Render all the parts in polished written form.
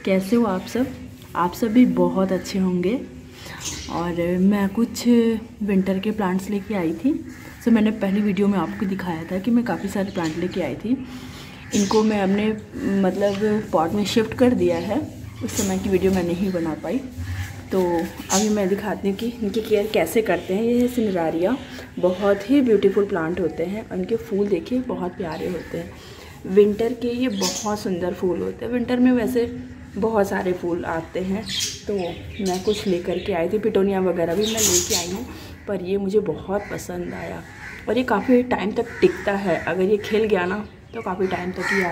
कैसे हो आप सब? आप सब भी बहुत अच्छे होंगे। और मैं कुछ विंटर के प्लांट्स लेके आई थी। सो मैंने पहली वीडियो में आपको दिखाया था कि मैं काफ़ी सारे प्लांट लेके आई थी। इनको मैं अपने पॉट में शिफ्ट कर दिया है। उस समय की वीडियो मैं नहीं बना पाई, तो अभी मैं दिखाती हूँ कि इनकी केयर कैसे करते हैं। ये है सिनेरारिया, बहुत ही ब्यूटीफुल प्लांट होते हैं। उनके फूल देखिए बहुत प्यारे होते हैं। विंटर के ये बहुत सुंदर फूल होते हैं। विंटर में वैसे बहुत सारे फूल आते हैं, तो मैं कुछ लेकर के आई थी। पिटोनिया वगैरह भी मैं लेके आई हूँ, पर ये मुझे बहुत पसंद आया और ये काफ़ी टाइम तक टिकता है। अगर ये खिल गया ना तो काफ़ी टाइम तक ये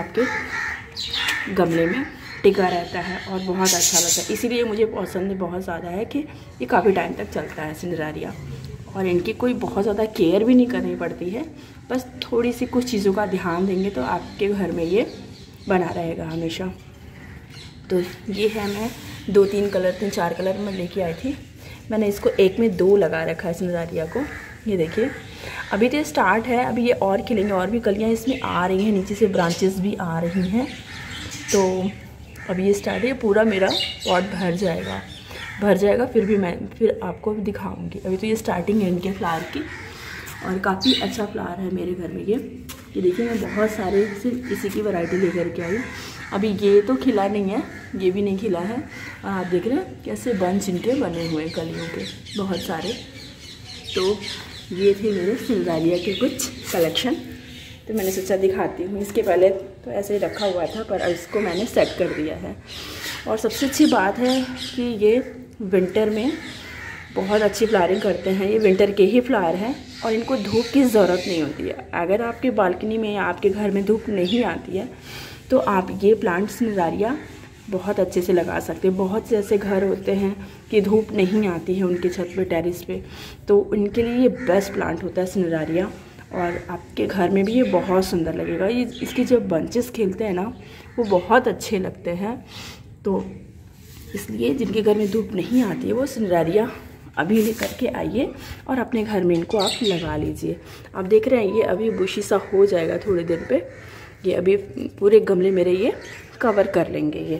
आपके गमले में टिका रहता है और बहुत अच्छा लगता है। इसीलिए मुझे पसंद बहुत ज़्यादा है कि ये काफ़ी टाइम तक चलता है सिनेरारिया। और इनकी कोई बहुत ज़्यादा केयर भी नहीं करनी पड़ती है, बस थोड़ी सी कुछ चीज़ों का ध्यान देंगे तो आपके घर में ये बना रहेगा हमेशा। तो ये है, मैं 2-3 कलर 3-4 कलर में लेके आई थी। मैंने इसको एक में 2 लगा रखा है सिनेरारिया को। ये देखिए अभी तो स्टार्ट है, अभी ये और खिलेंगे और भी कलियाँ इसमें आ रही हैं, नीचे से ब्रांचेस भी आ रही हैं। तो अभी ये स्टार्ट है, पूरा मेरा पॉट भर जाएगा। फिर आपको दिखाऊंगी। अभी तो ये स्टार्टिंग है इनके फ्लावर की और काफ़ी अच्छा फ्लावर है मेरे घर में। ये देखिए मैं बहुत सारे सिर्फ इसी की वैरायटी लेकर के आई। अभी ये तो खिला नहीं है, ये भी नहीं खिला है। और आप देख रहे हैं कैसे बंच इनके बने हुए हैं कलियों के बहुत सारे। तो ये थे मेरे सिनेरारिया के कुछ कलेक्शन, तो मैंने सोचा दिखाती हूँ। इसके पहले तो ऐसे ही रखा हुआ था, पर इसको मैंने सेट कर दिया है। और सबसे अच्छी बात है कि ये विंटर में बहुत अच्छी फ्लावरिंग करते हैं। ये विंटर के ही फ्लावर हैं और इनको धूप की ज़रूरत नहीं होती है। अगर आपके बालकनी में या आपके घर में धूप नहीं आती है तो आप ये प्लांट सिनेरारिया बहुत अच्छे से लगा सकते हैं। बहुत से ऐसे घर होते हैं कि धूप नहीं आती है उनके छत पे, टेरेस पे, तो उनके लिए ये बेस्ट प्लांट होता है सिनेरारिया। और आपके घर में भी ये बहुत सुंदर लगेगा। ये इसके जब बंचेस खिलते हैं ना वो बहुत अच्छे लगते हैं। तो इसलिए जिनके घर में धूप नहीं आती है वो सिनेरारिया अभी लेकर के आइए और अपने घर में इनको आप लगा लीजिए। आप देख रहे हैं ये अभी बुशी सा हो जाएगा थोड़े दिन पे। ये अभी पूरे गमले मेरे ये कवर कर लेंगे ये,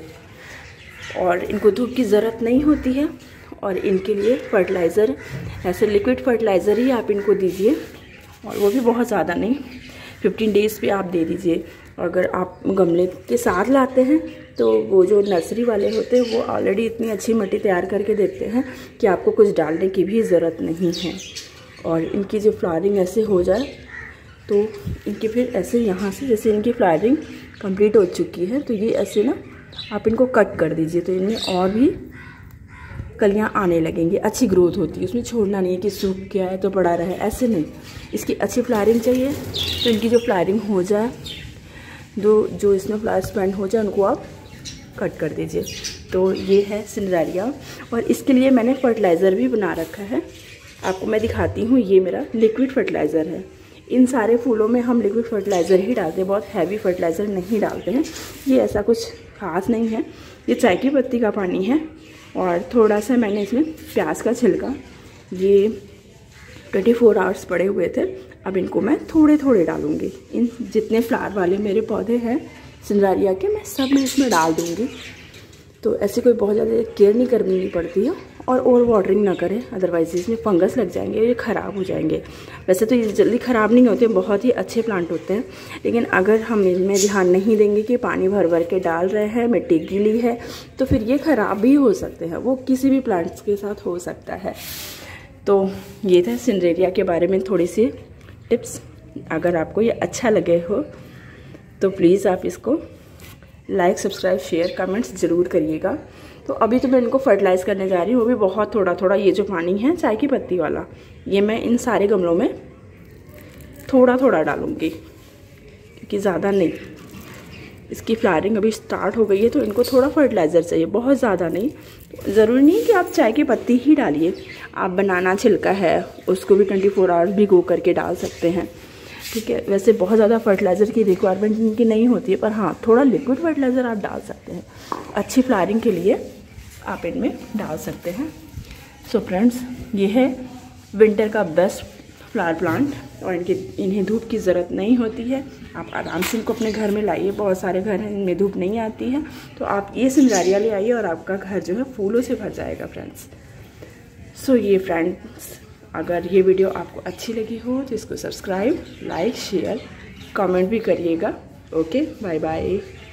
और इनको धूप की ज़रूरत नहीं होती है। और इनके लिए फर्टिलाइज़र, ऐसे लिक्विड फर्टिलाइज़र ही आप इनको दीजिए, और वो भी बहुत ज़्यादा नहीं, 15 डेज़ पे आप दे दीजिए। अगर आप गमले के साथ लाते हैं तो वो जो नर्सरी वाले होते हैं वो ऑलरेडी इतनी अच्छी मिट्टी तैयार करके देते हैं कि आपको कुछ डालने की भी ज़रूरत नहीं है। और इनकी जो फ्लावरिंग ऐसे हो जाए तो इनके फिर ऐसे यहाँ से, जैसे इनकी फ्लावरिंग कंप्लीट हो चुकी है, तो ये ऐसे ना आप इनको कट कर दीजिए, तो इनमें और भी कलियाँ आने लगेंगी। अच्छी ग्रोथ होती है, उसमें छोड़ना नहीं है कि सूख गया है तो पड़ा रहे, ऐसे नहीं। इसकी अच्छी फ्लावरिंग चाहिए तो इनकी जो फ्लावरिंग हो जाए, जो इसमें फ्लावर स्पेंड हो जाए, उनको आप कट कर दीजिए। तो ये है सिनेरारिया, और इसके लिए मैंने फर्टिलाइज़र भी बना रखा है। आपको मैं दिखाती हूँ, ये मेरा लिक्विड फर्टिलाइज़र है। इन सारे फूलों में हम लिक्विड फर्टिलाइज़र ही डालते हैं, बहुत हैवी फर्टिलाइज़र नहीं डालते हैं। ये ऐसा कुछ खास नहीं है, ये चाय की पत्ती का पानी है और थोड़ा सा मैंने इसमें प्याज का छिलका, ये 24 आवर्स पड़े हुए थे। अब इनको मैं थोड़े थोड़े डालूँगी। इन जितने फ्लावर वाले मेरे पौधे हैं सिनेरारिया के, मैं सब में इसमें डाल दूँगी। तो ऐसे कोई बहुत ज़्यादा केयर नहीं करनी पड़ती है, और ओवर वाटरिंग ना करें, अदरवाइज इसमें फंगस लग जाएंगे, ये ख़राब हो जाएंगे। वैसे तो ये जल्दी ख़राब नहीं होते, बहुत ही अच्छे प्लांट होते हैं, लेकिन अगर हम इनमें ध्यान नहीं देंगे कि पानी भर भर के डाल रहे हैं, मिट्टी गीली है, तो फिर ये ख़राब भी हो सकते हैं। वो किसी भी प्लांट्स के साथ हो सकता है। तो ये था सिनेरारिया के बारे में थोड़ी सी टिप्स। अगर आपको ये अच्छा लगे हो तो प्लीज़ आप इसको लाइक, सब्सक्राइब, शेयर, कमेंट्स ज़रूर करिएगा। तो अभी तो मैं इनको फर्टिलाइज़ करने जा रही हूँ, वो भी बहुत थोड़ा थोड़ा। ये जो पानी है चाय की पत्ती वाला, ये मैं इन सारे गमलों में थोड़ा थोड़ा डालूँगी, क्योंकि ज़्यादा नहीं। इसकी फ्लावरिंग अभी स्टार्ट हो गई है तो इनको थोड़ा फर्टिलाइज़र चाहिए, बहुत ज़्यादा नहीं। ज़रूरी नहीं कि आप चाय की पत्ती ही डालिए, आप बनाना छिलका है उसको भी 24 आवर्स भिगो करके डाल सकते हैं, ठीक है। वैसे बहुत ज़्यादा फर्टिलाइज़र की रिक्वायरमेंट इनकी नहीं होती है, पर हाँ थोड़ा लिक्विड फर्टिलाइज़र आप डाल सकते हैं। अच्छी फ्लावरिंग के लिए आप इनमें डाल सकते हैं। सो फ्रेंड्स, ये है विंटर का बेस्ट फ्लावर प्लांट, और इन्हें धूप की ज़रूरत नहीं होती है। आप आराम से इनको अपने घर में लाइए, बहुत सारे घर हैं इनमें धूप नहीं आती है, तो आप ये सिंजारिया ले आइए और आपका घर जो है फूलों से भर जाएगा फ्रेंड्स। सो ये फ्रेंड्स, अगर ये वीडियो आपको अच्छी लगी हो तो इसको सब्सक्राइब, लाइक, शेयर, कमेंट भी करिएगा। Okay, bye bye.